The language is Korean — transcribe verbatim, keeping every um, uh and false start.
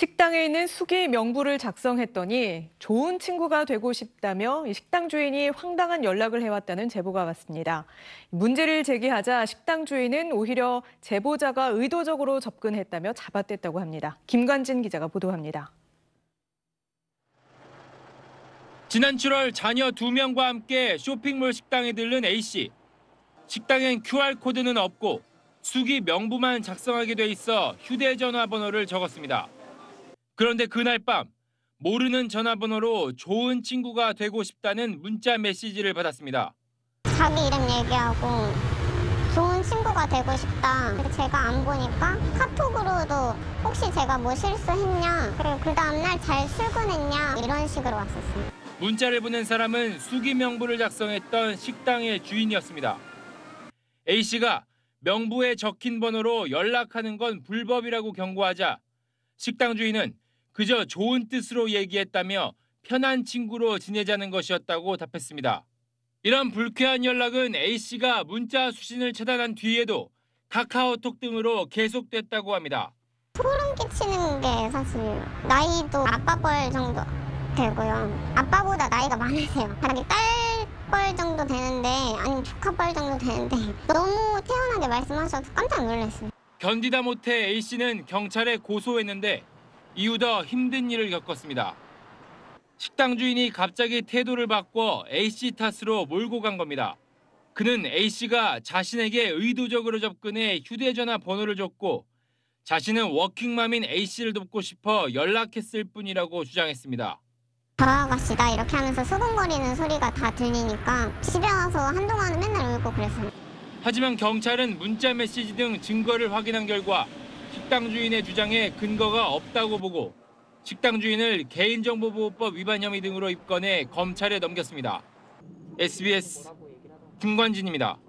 식당에 있는 수기 명부를 작성했더니 좋은 친구가 되고 싶다며 식당 주인이 황당한 연락을 해왔다는 제보가 왔습니다. 문제를 제기하자 식당 주인은 오히려 제보자가 의도적으로 접근했다며 잡아댔다고 합니다. 김관진 기자가 보도합니다. 지난 칠월 자녀 두 명과 함께 쇼핑몰 식당에 들른 A씨. 식당엔 큐알코드는 없고 수기 명부만 작성하게 돼 있어 휴대전화 번호를 적었습니다. 그런데 그날 밤 모르는 전화번호로 좋은 친구가 되고 싶다는 문자 메시지를 받았습니다. 자기 이름 얘기하고 좋은 친구가 되고 싶다. 제가 안 보니까 카톡으로도 혹시 제가 뭐 실수했냐, 그리고 그 다음날 잘 출근했냐 이런 식으로 왔었어요. 문자를 보낸 사람은 수기 명부를 작성했던 식당의 주인이었습니다. A씨가 명부에 적힌 번호로 연락하는 건 불법이라고 경고하자 식당 주인은 그저 좋은 뜻으로 얘기했다며 편한 친구로 지내자는 것이었다고 답했습니다. 이런 불쾌한 연락은 A씨가 문자 수신을 차단한 뒤에도 카카오톡 등으로 계속됐다고 합니다. 소름 끼치는 게 사실 나이도 아빠 뻘 정도 되고요. 아빠보다 나이가 많으세요. 자기 딸뻘 정도 되는데, 아니면 조카뻘 정도 되는데 너무 태연하게 말씀하셔서 깜짝 놀랐어요. 견디다 못해 A씨는 경찰에 고소했는데 이후 더 힘든 일을 겪었습니다. 식당 주인이 갑자기 태도를 바꿔 A씨 탓으로 몰고 간 겁니다. 그는 A씨가 자신에게 의도적으로 접근해 휴대전화 번호를 줬고 자신은 워킹맘인 A씨를 돕고 싶어 연락했을 뿐이라고 주장했습니다. 저 아가씨다 이렇게 하면서 수근거리는 소리가 다 들리니까 집에 와서 한동안은 맨날 울고 그랬어요. 하지만 경찰은 문자 메시지 등 증거를 확인한 결과 식당 주인의 주장에 근거가 없다고 보고 식당 주인을 개인정보보호법 위반 혐의 등으로 입건해 검찰에 넘겼습니다. 에스비에스 김관진입니다.